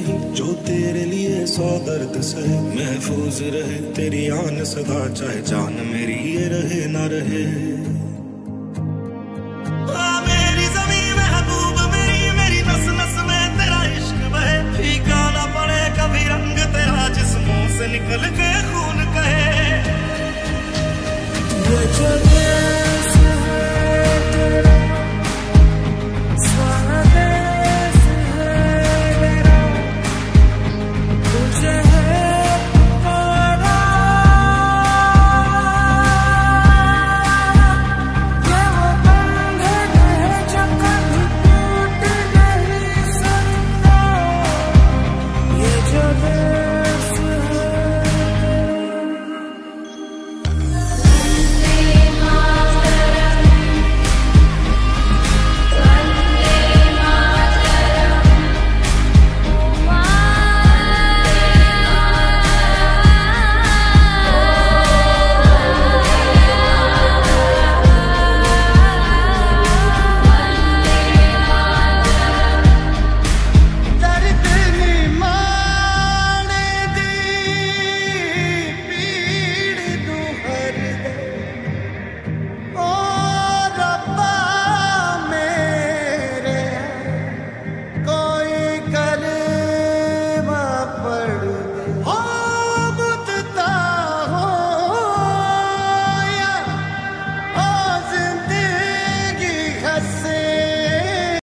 नहीं जो तेरे लिए 100 दर्द सहे। महफूज रहे तेरी आन सदा, चाहे जान मेरी ये रहे ना रहे। मेरी ज़मीं महबूब मेरी, मेरी नस नस में तेरा इश्क बहे। फीका ना पड़े कभी रंग तेरा जिस्मों से निकल के